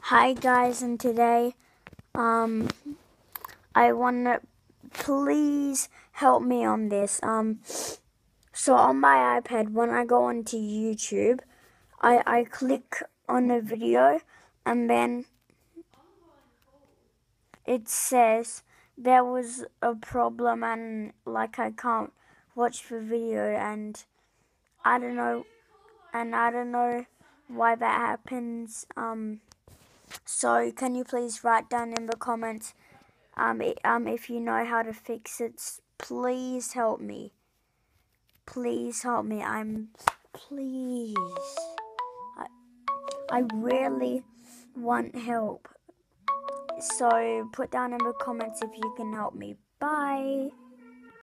Hi guys, and today I wanna please help me on this. So on my iPad, when I go onto YouTube, I click on a video and then it says there was a problem and like I can't watch the video, and I don't know why that happens. So can you please write down in the comments if you know how to fix it? Please help me. Please help me. Please. I really want help. So put down in the comments if you can help me. Bye.